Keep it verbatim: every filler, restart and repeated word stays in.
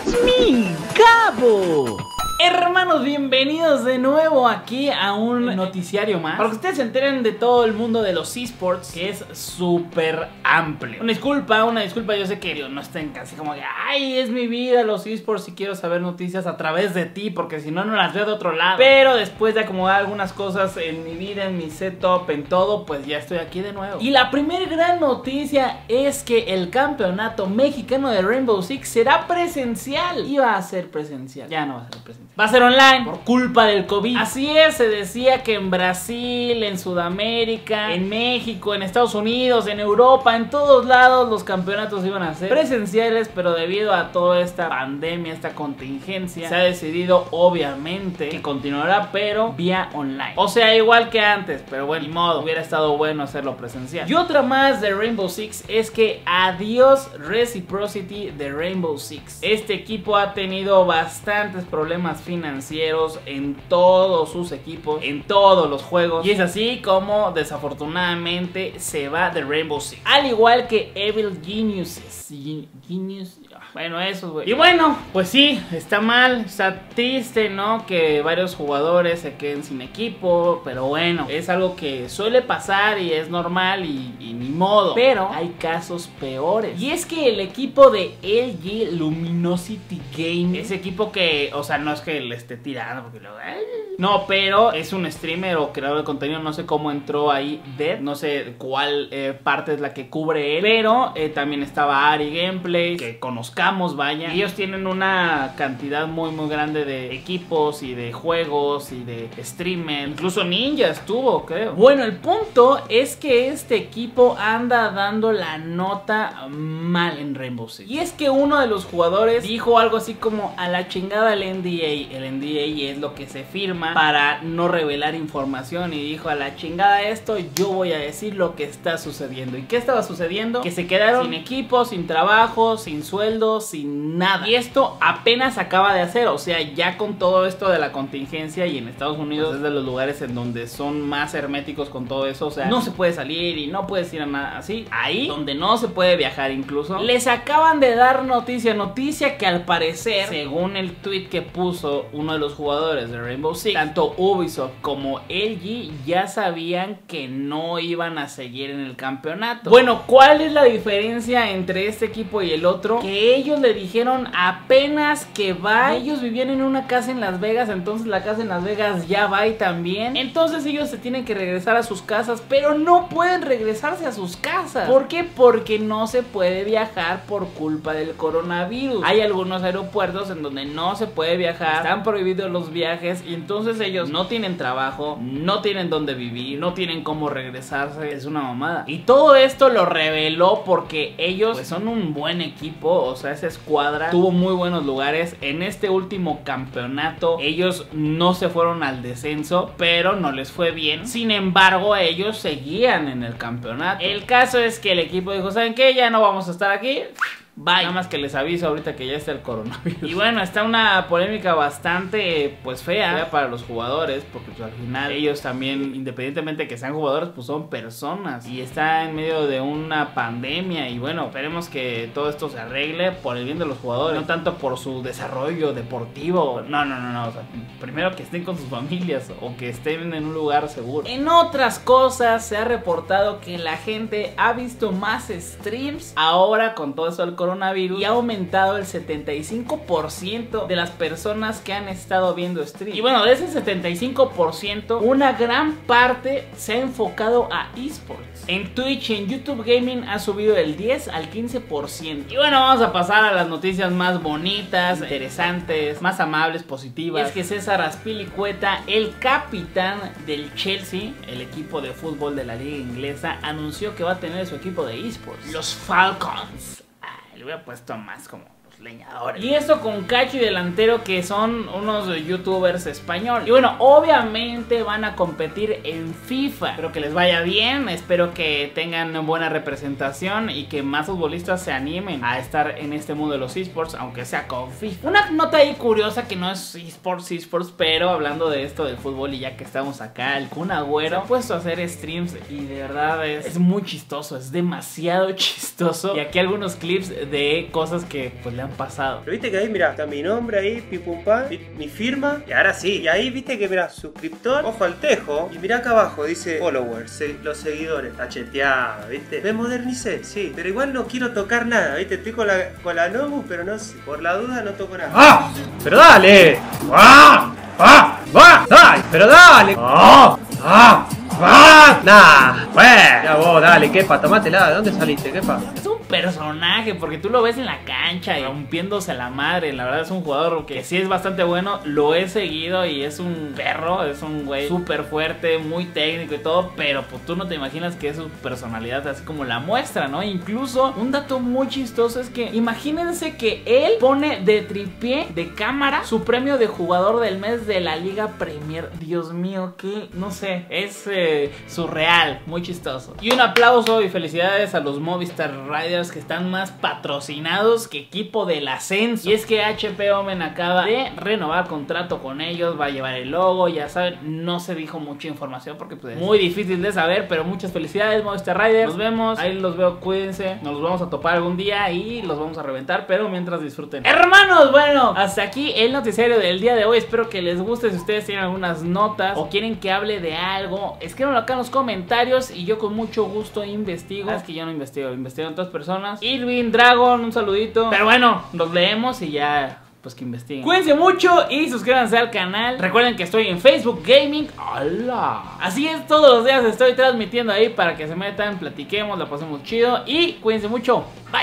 mi Gabo. Hermanos, bienvenidos de nuevo aquí a un noticiario más, para que ustedes se enteren de todo el mundo de los esports, que es súper amplio. Una disculpa, una disculpa, yo sé que digo, no estén casi como que ay, es mi vida los esports y quiero saber noticias a través de ti, porque si no, no las veo de otro lado. Pero después de acomodar algunas cosas en mi vida, en mi setup, en todo, pues ya estoy aquí de nuevo. Y la primera gran noticia es que el campeonato mexicano de Rainbow Six será presencial. Iba a ser presencial, ya no va a ser presencial. Va a ser online por culpa del COVID. Así es, se decía que en Brasil, en Sudamérica, en México, en Estados Unidos, en Europa, en todos lados los campeonatos iban a ser presenciales, pero debido a toda esta pandemia, esta contingencia, se ha decidido obviamente que continuará, pero vía online. O sea, igual que antes, pero bueno, ni modo, hubiera estado bueno hacerlo presencial. Y otra más de Rainbow Six es que adiós Reciprocity de Rainbow Six. Este equipo ha tenido bastantes problemas financieros en todos sus equipos, en todos los juegos, y es así como desafortunadamente se va de Rainbow Six, al igual que Evil Geniuses. Genius, bueno, eso, güey. Y bueno, pues sí, está mal, está triste, ¿no? Que varios jugadores se queden sin equipo, pero bueno, es algo que suele pasar y es normal y, y ni modo. Pero hay casos peores, y es que el equipo de L G Luminosity Gaming, ese equipo que, o sea, no es que le esté tirando porque luego, ¡ay! No, pero es un streamer o creador de contenido, no sé cómo entró ahí Dead, no sé cuál eh, parte es la que cubre él, pero eh, también estaba Ari Gameplay, que conozcamos, vaya. Y ellos tienen una cantidad muy muy grande de equipos y de juegos y de streamers, incluso Ninja estuvo, creo. Bueno, el punto es que este equipo anda dando la nota mal en Rainbow Six, y es que uno de los jugadores dijo algo así como a la chingada el N D A. El N D A es lo que se firma para no revelar información, y dijo a la chingada esto, yo voy a decir lo que está sucediendo. ¿Y qué estaba sucediendo? Que se quedaron sin equipo, sin trabajo, sin sueldo, sin nada. Y esto apenas acaba de hacer, o sea, ya con todo esto de la contingencia, y en Estados Unidos pues es de los lugares en donde son más herméticos con todo eso, o sea, no se puede salir y no puedes ir a nada así. Ahí donde no se puede viajar incluso, les acaban de dar noticia, noticia que al parecer, según el tweet que puso uno de los jugadores de Rainbow Six, tanto Ubisoft como L G ya sabían que no iban a seguir en el campeonato. Bueno, ¿cuál es la diferencia entre este equipo y el otro? Que ellos le dijeron apenas que va. Ellos vivían en una casa en Las Vegas, entonces la casa en Las Vegas ya va y también. Entonces ellos se tienen que regresar a sus casas, pero no pueden regresarse a sus casas. ¿Por qué? Porque no se puede viajar por culpa del coronavirus. Hay algunos aeropuertos en donde no se puede viajar, están prohibidos los viajes, y entonces ellos no tienen trabajo, no tienen dónde vivir, no tienen cómo regresarse. Es una mamada. Y todo esto lo reveló porque ellos pues son un buen equipo, o sea, esa escuadra tuvo muy buenos lugares en este último campeonato. Ellos no se fueron al descenso, pero no les fue bien. Sin embargo, ellos seguían en el campeonato. El caso es que el equipo dijo, ¿saben qué? Ya no vamos a estar aquí. Bye. Nada más que les aviso ahorita que ya está el coronavirus. Y bueno, está una polémica bastante pues fea, fea para los jugadores, porque pues, al final ellos también, independientemente de que sean jugadores, pues son personas, y está en medio de una pandemia. Y bueno, esperemos que todo esto se arregle por el bien de los jugadores, no tanto por su desarrollo deportivo. No, no, no, no, o sea, primero que estén con sus familias o que estén en un lugar seguro. En otras cosas, se ha reportado que la gente ha visto más streams ahora con todo eso del coronavirus, y ha aumentado el setenta y cinco por ciento de las personas que han estado viendo stream. Y bueno, de ese setenta y cinco por ciento, una gran parte se ha enfocado a esports. En Twitch y en YouTube Gaming ha subido del diez al quince por ciento. Y bueno, vamos a pasar a las noticias más bonitas, interesantes, más amables, positivas. Y es que César Azpilicueta, el capitán del Chelsea, el equipo de fútbol de la liga inglesa, anunció que va a tener su equipo de esports, los Falcons. Le hubiera puesto más como los leñadores. Y esto con Cacho y Delantero, que son unos youtubers españoles. Y bueno, obviamente van a competir en FIFA. Espero que les vaya bien, espero que tengan buena representación y que más futbolistas se animen a estar en este mundo de los esports, aunque sea con FIFA. Una nota ahí curiosa, que no es esports, esports, pero hablando de esto del fútbol, y ya que estamos acá, el Kun Agüero se ha puesto a hacer streams y de verdad es, es muy chistoso, es demasiado chistoso. Y aquí algunos clips de cosas que pues le han han pasado. Pero viste que ahí, mira, está mi nombre ahí, pipumpa, mi firma. Y ahora sí. Y ahí viste que, mira, suscriptor, ojo al tejo. Y mira acá abajo, dice followers, se, los seguidores. Está cheteado, viste. Me modernicé, sí. Pero igual no quiero tocar nada, viste. Estoy con la, con la Nobu, pero no sé. Por la duda no toco nada. ¡Ah! ¡Pero dale! ¡Ah! ¡Ah! ¡Ah! ¡Dale! ¡Pero dale! ¡Ah! ¡Ah! ¡Ah! ¡Nah! ¡Pues! Ya vos, dale, Kepa, tomátela. ¿De dónde saliste, Kepa? Es un personaje, porque tú lo ves en la cancha y rompiéndose la madre. La verdad es un jugador que sí es bastante bueno. Lo he seguido y es un perro. Es un güey súper fuerte, muy técnico y todo. Pero pues tú no te imaginas que es su personalidad así como la muestra, ¿no? Incluso un dato muy chistoso es que imagínense que él pone de tripié de cámara su premio de jugador del mes de la Liga Premier. Dios mío, que no sé, es eh, surreal, muy chistoso. Y un aplauso y felicidades a los Movistar Riders, que están más patrocinados que equipo del ascenso. Y es que H P Omen acaba de renovar contrato con ellos, va a llevar el logo, ya saben, no se dijo mucha información porque pues es muy difícil de saber, pero muchas felicidades Movistar Riders, nos vemos, ahí los veo, cuídense, nos los vamos a topar algún día y los vamos a reventar, pero mientras disfruten. Hermanos, bueno, hasta aquí el noticiario del día de hoy, espero que les guste. Si ustedes tienen algunas notas o quieren que hable de algo, escríbanlo acá en los comentarios y yo con mucho gusto investigo. Es que yo no investigo, investigo en otras personas. Irving, Dragon, un saludito. Pero bueno, los leemos y ya, pues que investiguen. Cuídense mucho y suscríbanse al canal. Recuerden que estoy en Facebook Gaming. ¡Hala! Así es, todos los días estoy transmitiendo ahí para que se metan, platiquemos, la pasemos chido y cuídense mucho. Bye.